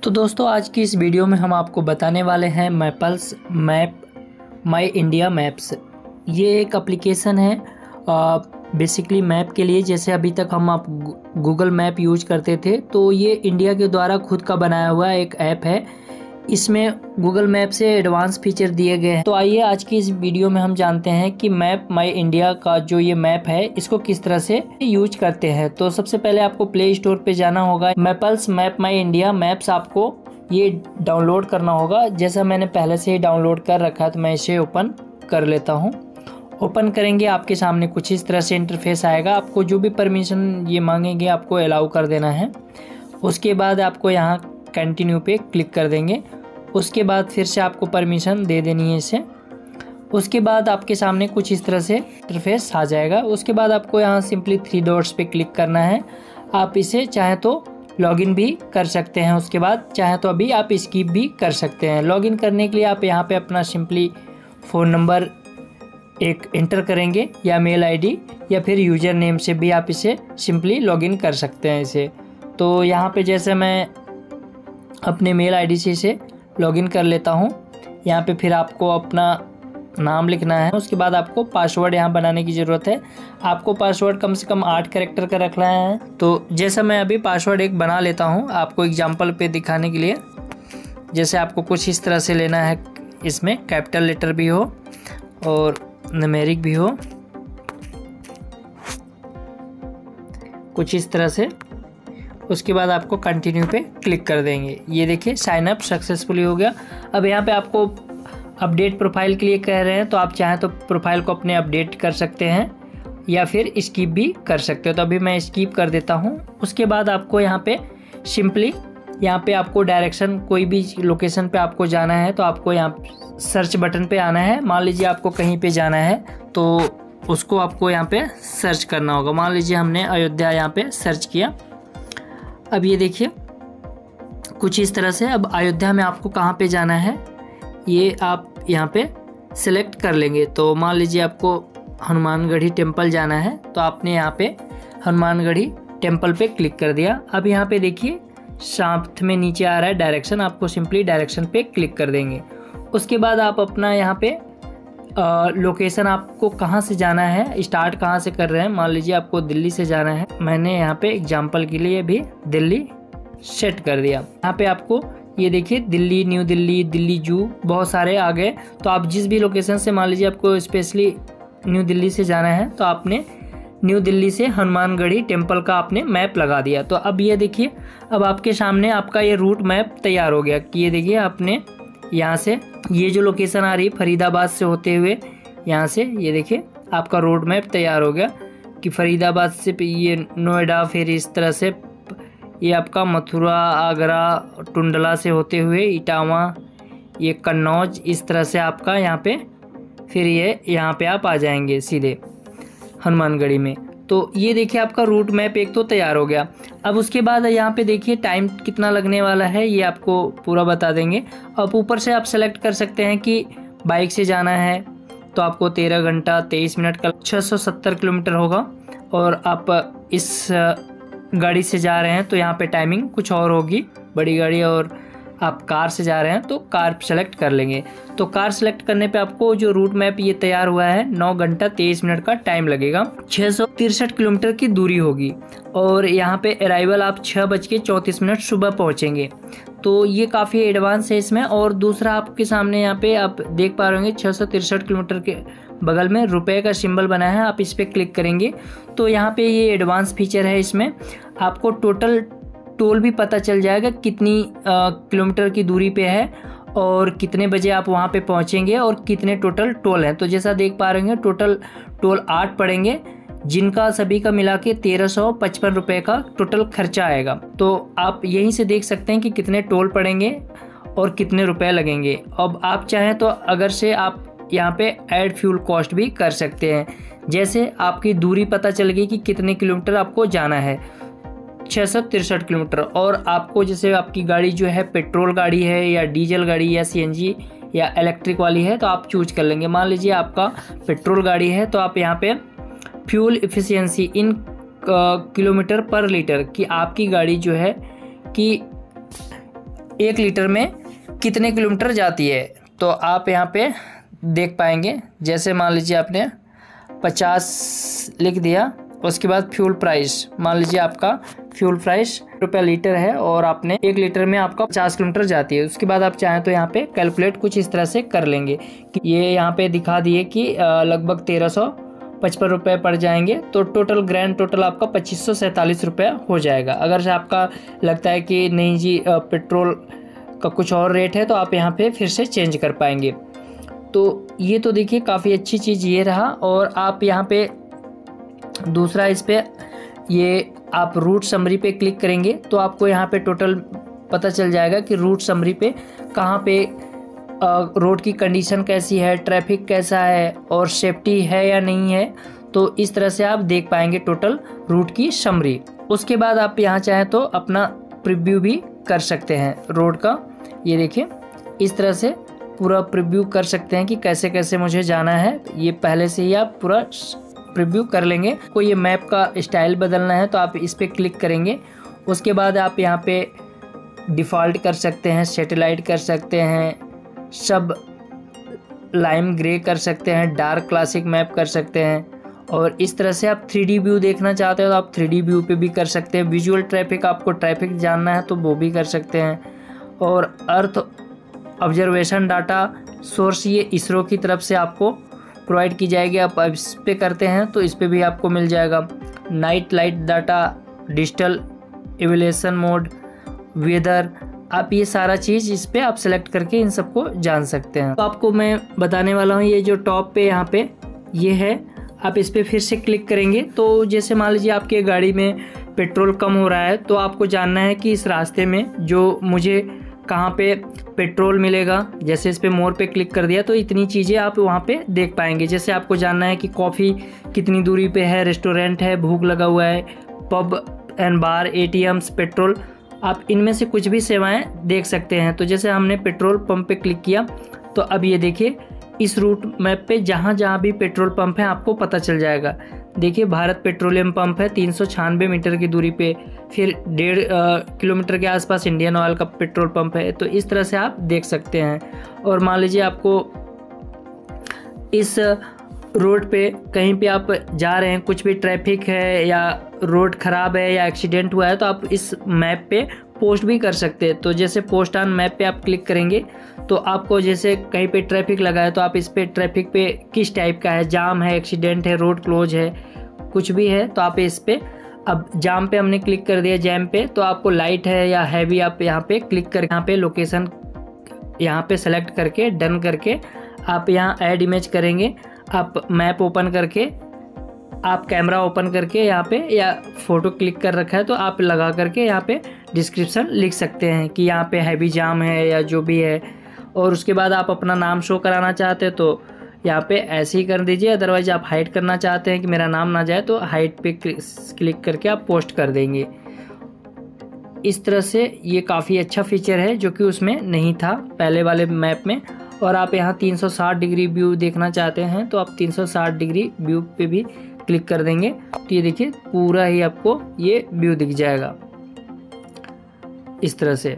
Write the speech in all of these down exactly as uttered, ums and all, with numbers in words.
तो दोस्तों आज की इस वीडियो में हम आपको बताने वाले हैं Mappls map my India maps. ये एक एप्लीकेशन है बेसिकली मैप के लिए। जैसे अभी तक हम आप गूगल मैप यूज करते थे, तो ये इंडिया के द्वारा खुद का बनाया हुआ एक ऐप है। इसमें गूगल मैप से एडवांस फीचर दिए गए हैं। तो आइए आज की इस वीडियो में हम जानते हैं कि मैप माई इंडिया का जो ये मैप है इसको किस तरह से यूज करते हैं। तो सबसे पहले आपको प्ले स्टोर पे जाना होगा। Mappls map my India maps आपको ये डाउनलोड करना होगा। जैसा मैंने पहले से ही डाउनलोड कर रखा है तो मैं इसे ओपन कर लेता हूँ। ओपन करेंगे आपके सामने कुछ इस तरह से इंटरफेस आएगा। आपको जो भी परमिशन ये मांगेंगे आपको अलाउ कर देना है। उसके बाद आपको यहाँ कंटिन्यू पे क्लिक कर देंगे। उसके बाद फिर से आपको परमिशन दे देनी है इसे। उसके बाद आपके सामने कुछ इस तरह से इंटरफेस आ जाएगा। उसके बाद आपको यहाँ सिंपली थ्री डॉट्स पे क्लिक करना है। आप इसे चाहे तो लॉगिन भी कर सकते हैं। उसके बाद चाहे तो अभी आप स्किप भी कर सकते हैं। लॉगिन करने के लिए आप यहाँ पे अपना सिंपली फ़ोन नंबर एक इंटर करेंगे या मेल आईडी या फिर यूज़र नेम से भी आप इसे सिंपली लॉगिन कर सकते हैं इसे। तो यहाँ पे जैसे मैं अपने मेल आईडी से इसे लॉगिन कर लेता हूँ। यहाँ पे फिर आपको अपना नाम लिखना है। उसके बाद आपको पासवर्ड यहाँ बनाने की ज़रूरत है। आपको पासवर्ड कम से कम आठ कैरेक्टर का रखना है। तो जैसा मैं अभी पासवर्ड एक बना लेता हूँ आपको एग्जांपल पे दिखाने के लिए। जैसे आपको कुछ इस तरह से लेना है, इसमें कैपिटल लेटर भी हो और न्यूमेरिक भी हो, कुछ इस तरह से। उसके बाद आपको कंटिन्यू पे क्लिक कर देंगे। ये देखिए साइन अप सक्सेसफुली हो गया। अब यहाँ पे आपको अपडेट प्रोफाइल के लिए कह रहे हैं, तो आप चाहें तो प्रोफाइल को अपने अपडेट कर सकते हैं या फिर स्किप भी कर सकते हो। तो अभी मैं स्किप कर देता हूँ। उसके बाद आपको यहाँ पे सिंपली यहाँ पे आपको डायरेक्शन, कोई भी लोकेशन पे आपको जाना है तो आपको यहाँ सर्च बटन पे आना है। मान लीजिए आपको कहीं पे जाना है तो उसको आपको यहाँ पे सर्च करना होगा। मान लीजिए हमने अयोध्या यहाँ पे सर्च किया। अब ये देखिए कुछ इस तरह से। अब अयोध्या में आपको कहाँ पे जाना है ये आप यहाँ पे सिलेक्ट कर लेंगे। तो मान लीजिए आपको हनुमानगढ़ी टेम्पल जाना है तो आपने यहाँ पे हनुमानगढ़ी टेम्पल पे क्लिक कर दिया। अब यहाँ पे देखिए साथ में नीचे आ रहा है डायरेक्शन, आपको सिंपली डायरेक्शन पे क्लिक कर देंगे। उसके बाद आप अपना यहाँ पे लोकेशन आपको कहाँ से जाना है, स्टार्ट कहाँ से कर रहे हैं। मान लीजिए आपको दिल्ली से जाना है। मैंने यहाँ पे एग्जांपल के लिए भी दिल्ली सेट कर दिया। यहाँ पे आपको ये देखिए दिल्ली, न्यू दिल्ली, दिल्ली जू, बहुत सारे आ गए। तो आप जिस भी लोकेशन से, मान लीजिए आपको स्पेशली न्यू दिल्ली से जाना है तो आपने न्यू दिल्ली से हनुमानगढ़ी टेम्पल का आपने मैप लगा दिया। तो अब ये देखिए अब आपके सामने आपका ये रूट मैप तैयार हो गया कि ये देखिए आपने यहाँ से ये जो लोकेशन आ रही है फरीदाबाद से होते हुए यहाँ से, ये देखिए आपका रोड मैप तैयार हो गया कि फरीदाबाद से ये नोएडा, फिर इस तरह से ये आपका मथुरा, आगरा, टुंडला से होते हुए इटावा, ये कन्नौज, इस तरह से आपका यहाँ पे फिर ये यहाँ पे आप आ जाएंगे सीधे हनुमानगढ़ी में। तो ये देखिए आपका रूट मैप एक तो तैयार हो गया। अब उसके बाद यहाँ पे देखिए टाइम कितना लगने वाला है ये आपको पूरा बता देंगे। अब ऊपर से आप सेलेक्ट कर सकते हैं कि बाइक से जाना है तो आपको तेरह घंटा तेईस मिनट का छः सौ सत्तर किलोमीटर होगा। और आप इस गाड़ी से जा रहे हैं तो यहाँ पे टाइमिंग कुछ और होगी, बड़ी गाड़ी। और आप कार से जा रहे हैं तो कार सेलेक्ट कर लेंगे। तो कार सेलेक्ट करने पे आपको जो रूट मैप ये तैयार हुआ है नौ घंटा तेईस मिनट का टाइम लगेगा। छः सौ तिरसठ किलोमीटर की दूरी होगी और यहाँ पे अराइवल आप छः बज के चौंतीस मिनट सुबह पहुँचेंगे। तो ये काफ़ी एडवांस है इसमें। और दूसरा आपके सामने यहाँ पे आप देख पा रहे होंगे छः सौ तिरसठ किलोमीटर के बगल में रुपए का सिंबल बना है। आप इस पर क्लिक करेंगे तो यहाँ पे ये एडवांस फीचर है। इसमें आपको टोटल टोल भी पता चल जाएगा कितनी किलोमीटर की दूरी पे है और कितने बजे आप वहाँ पे पहुँचेंगे और कितने टोटल टोल हैं। तो जैसा देख पा रहे हैं टोटल टोल आठ पड़ेंगे, जिनका सभी का मिला के तेरह सौ पचपन रुपये का टोटल खर्चा आएगा। तो आप यहीं से देख सकते हैं कि कितने टोल पड़ेंगे और कितने रुपए लगेंगे। अब आप चाहें तो अगर से आप यहाँ पे ऐड फ्यूल कॉस्ट भी कर सकते हैं। जैसे आपकी दूरी पता चल गई कि कितने किलोमीटर आपको जाना है, छः सौ तिरसठ किलोमीटर। और आपको जैसे आपकी गाड़ी जो है पेट्रोल गाड़ी है या डीजल गाड़ी या सीएनजी या इलेक्ट्रिक वाली है तो आप चूज कर लेंगे। मान लीजिए आपका पेट्रोल गाड़ी है तो आप यहाँ पे fuel efficiency in kilometre per litre कि आपकी गाड़ी जो है कि एक लीटर में कितने किलोमीटर जाती है। तो आप यहाँ पे देख पाएंगे, जैसे मान लीजिए आपने पचास लिख दिया, उसके बाद फ्यूल प्राइस, मान लीजिए आपका फ्यूल प्राइस रुपया लीटर है और आपने एक लीटर में आपका पचास किलोमीटर जाती है। उसके बाद आप चाहें तो यहाँ पे कैलकुलेट कुछ इस तरह से कर लेंगे कि ये यहाँ पे दिखा दिए कि लगभग तेरह सौ पचपन रुपये पड़ जाएंगे, तो टोटल ग्रैंड टोटल आपका पच्चीस सौ सैंतालीस रुपया हो जाएगा। अगर से आपका लगता है कि नहीं जी पेट्रोल का कुछ और रेट है, तो आप यहाँ पे फिर से चेंज कर पाएंगे। तो ये तो देखिए काफ़ी अच्छी चीज़ ये रहा। और आप यहाँ पे दूसरा इस पे ये आप रूट समरी पे क्लिक करेंगे तो आपको यहाँ पे टोटल पता चल जाएगा कि रूट समरी पे कहाँ पे रोड की कंडीशन कैसी है, ट्रैफिक कैसा है और सेफ्टी है या नहीं है। तो इस तरह से आप देख पाएंगे टोटल रूट की समरी। उसके बाद आप यहाँ चाहें तो अपना प्रीव्यू भी कर सकते हैं रोड का। ये देखिए इस तरह से पूरा प्रीव्यू कर सकते हैं कि कैसे कैसे मुझे जाना है। ये पहले से ही आप पूरा प्रीव्यू कर लेंगे। कोई ये मैप का स्टाइल बदलना है तो आप इस पर क्लिक करेंगे। उसके बाद आप यहाँ पे डिफ़ॉल्ट कर सकते हैं, सैटेलाइट कर सकते हैं, सब लाइम ग्रे कर सकते हैं, डार्क क्लासिक मैप कर सकते हैं। और इस तरह से आप थ्री डी व्यू देखना चाहते हो तो आप थ्री डी व्यू पे भी कर सकते हैं। विजुअल ट्रैफिक, आपको ट्रैफिक जानना है तो वो भी कर सकते हैं। और अर्थ ऑब्जर्वेशन डाटा सोर्स ये इसरो की तरफ से आपको प्रोवाइड की जाएगी। आप इस पे करते हैं तो इस पे भी आपको मिल जाएगा। Night light data, digital evaluation mode, weather, आप ये सारा चीज़ इस पे आप सेलेक्ट करके इन सबको जान सकते हैं। तो आपको मैं बताने वाला हूँ, ये जो टॉप पे यहाँ पे ये है, आप इस पे फिर से क्लिक करेंगे तो जैसे मान लीजिए आपके गाड़ी में पेट्रोल कम हो रहा है तो आपको जानना है कि इस रास्ते में जो मुझे कहाँ पे पेट्रोल मिलेगा। जैसे इस पे मोर पे क्लिक कर दिया तो इतनी चीज़ें आप वहाँ पे देख पाएंगे। जैसे आपको जानना है कि कॉफ़ी कितनी दूरी पे है, रेस्टोरेंट है, भूख लगा हुआ है, pub and bar, ATMs, petrol, आप इनमें से कुछ भी सेवाएं देख सकते हैं। तो जैसे हमने पेट्रोल पंप पे क्लिक किया तो अब ये देखिए इस रूट मैप पे जहाँ जहाँ भी पेट्रोल पंप है आपको पता चल जाएगा। देखिए भारत पेट्रोलियम पंप है तीन सौ छियानवे मीटर की दूरी पे, फिर डेढ़ किलोमीटर के आसपास इंडियन ऑयल का पेट्रोल पंप है। तो इस तरह से आप देख सकते हैं। और मान लीजिए आपको इस रोड पे कहीं पे आप जा रहे हैं, कुछ भी ट्रैफिक है या रोड ख़राब है या एक्सीडेंट हुआ है तो आप इस मैप पे पोस्ट भी कर सकते हैं। तो जैसे पोस्ट ऑन मैप पे आप क्लिक करेंगे तो आपको जैसे कहीं पे ट्रैफिक लगा है तो आप इस पे ट्रैफिक पे किस टाइप का है, जाम है, एक्सीडेंट है, रोड क्लोज है, कुछ भी है तो आप इस पे, अब जाम पे हमने क्लिक कर दिया जैम पे, तो आपको लाइट है या हैवी, आप यहाँ पे क्लिक कर यहाँ पे लोकेशन यहाँ पे सेलेक्ट करके डन करके आप यहाँ ऐड इमेज करेंगे। आप मैप ओपन करके, आप कैमरा ओपन करके यहाँ पे या फ़ोटो क्लिक कर रखा है तो आप लगा करके यहाँ पे डिस्क्रिप्शन लिख सकते हैं कि यहाँ पे हैवी जाम है या जो भी है। और उसके बाद आप अपना नाम शो कराना चाहते हैं तो यहाँ पे ऐसे ही कर दीजिए। अदरवाइज आप हाइड करना चाहते हैं कि मेरा नाम ना जाए तो हाइड पे क्लिक करके आप पोस्ट कर देंगे। इस तरह से ये काफ़ी अच्छा फीचर है जो कि उसमें नहीं था पहले वाले मैप में। और आप यहाँ तीन सौ साठ डिग्री व्यू देखना चाहते हैं तो आप तीन सौ साठ डिग्री व्यू पे भी क्लिक कर देंगे तो ये देखिए पूरा ही आपको ये व्यू दिख जाएगा इस तरह से।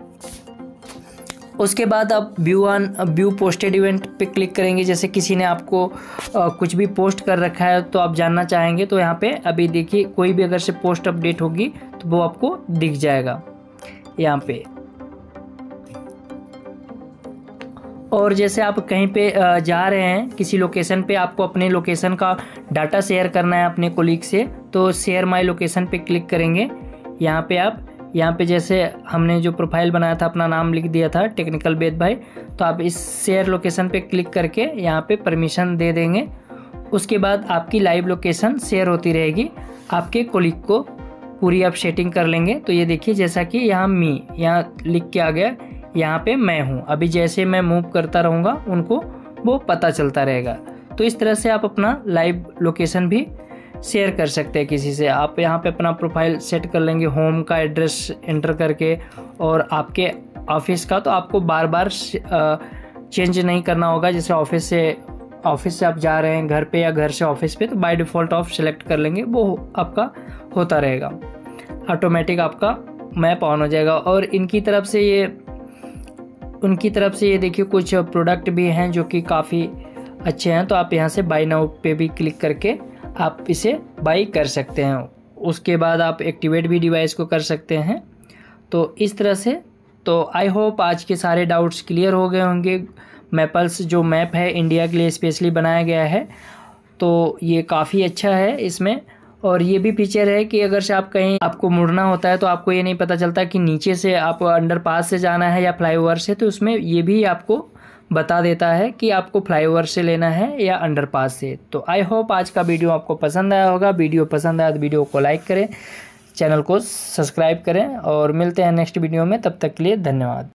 उसके बाद आप view on view posted event पे क्लिक करेंगे। जैसे किसी ने आपको आ, कुछ भी पोस्ट कर रखा है तो आप जानना चाहेंगे तो यहाँ पे अभी देखिए कोई भी अगर से पोस्ट अपडेट होगी तो वो आपको दिख जाएगा यहाँ पे। और जैसे आप कहीं पे जा रहे हैं किसी लोकेशन पे, आपको अपने लोकेशन का डाटा शेयर करना है अपने कोलीग से तो शेयर माय लोकेशन पे क्लिक करेंगे। यहाँ पे आप यहाँ पे जैसे हमने जो प्रोफाइल बनाया था अपना नाम लिख दिया था टेक्निकल वेद भाई, तो आप इस शेयर लोकेशन पे क्लिक करके यहाँ पे परमिशन दे देंगे। उसके बाद आपकी लाइव लोकेशन शेयर होती रहेगी आपके कोलीग को, पूरी आप सेटिंग कर लेंगे। तो ये देखिए जैसा कि यहाँ मी यहाँ लिख के आ गया, यहाँ पे मैं हूँ। अभी जैसे मैं मूव करता रहूँगा उनको वो पता चलता रहेगा। तो इस तरह से आप अपना लाइव लोकेशन भी शेयर कर सकते हैं किसी से। आप यहाँ पे अपना प्रोफाइल सेट कर लेंगे, होम का एड्रेस एंटर करके, और आपके ऑफिस का तो आपको बार बार चेंज नहीं करना होगा। जैसे ऑफिस से ऑफिस से आप जा रहे हैं घर पे या घर से ऑफिस पे तो बाय डिफ़ॉल्ट ऑफ सेलेक्ट कर लेंगे, वो आपका होता रहेगा, ऑटोमेटिक आपका मैप ऑन हो जाएगा। और इनकी तरफ से ये उनकी तरफ से ये देखिए कुछ प्रोडक्ट भी हैं जो कि काफ़ी अच्छे हैं। तो आप यहाँ से बाई नाउ पे भी क्लिक करके आप इसे बाई कर सकते हैं। उसके बाद आप एक्टिवेट भी डिवाइस को कर सकते हैं। तो इस तरह से तो आई होप आज के सारे डाउट्स क्लियर हो गए होंगे। मैपल्स जो मैप है इंडिया के लिए स्पेशली बनाया गया है, तो ये काफ़ी अच्छा है इसमें। और ये भी फीचर है कि अगर से आप कहीं आपको मुड़ना होता है तो आपको ये नहीं पता चलता कि नीचे से आप अंडरपास से जाना है या फ्लाईओवर से, तो उसमें ये भी आपको बता देता है कि आपको फ्लाईओवर से लेना है या अंडरपास से। तो आई होप आज का वीडियो आपको पसंद आया होगा। वीडियो पसंद आया तो वीडियो को लाइक करें, चैनल को सब्सक्राइब करें और मिलते हैं नेक्स्ट वीडियो में। तब तक के लिए धन्यवाद।